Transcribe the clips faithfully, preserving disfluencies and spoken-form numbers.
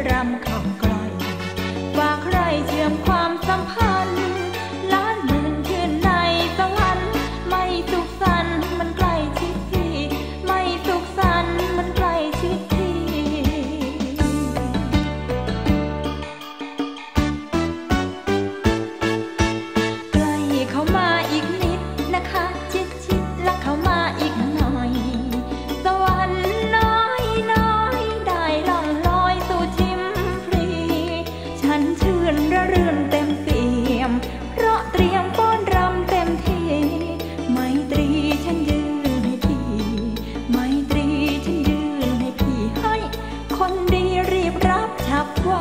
รำเข้าใกล้ว่าใครเชื่อมความสัมพันธ์ล้านหมื่นคืนในสวรรค์ไม่สุขสันต์มันใกล้ชิดพี่ไม่สุขสันต์มันใกล้ชิดพี่ใกล้เข้ามาอีกนิดนะคะชิดชิดและเข้ามาอีกหน่อยสวรรค์น้อยน้อยได้ล่องลอยสู่ชิมพรีฉันชื่นระรื่นเต็มเปี่ยมเพราะเตรียมป้อนรำเต็มที่ไมตรีฉันยืนให้พี่ไมตรีฉันยืนให้พี่ให้คนดีรีบรับฉับไว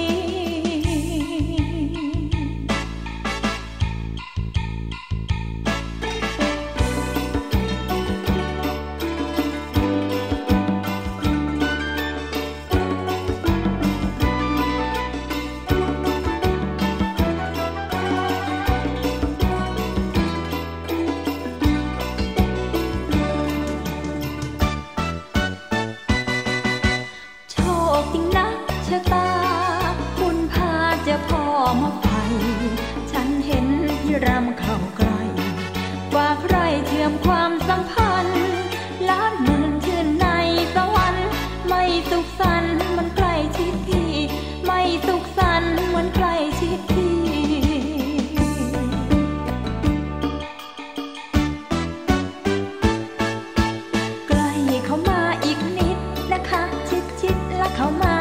ฉันเห็นพี่รำเข้าใกล้ว่าใครเชื่อมความสัมพันธ์ล้านหมื่นชื่นในสวรรค์ไม่สุขสันต์มันใกล้ชิดพี่ไม่สุขสันต์มันใกล้ชิดพี่ใกล้เข้ามาอีกนิดนะคะชิดชิดและเข้ามา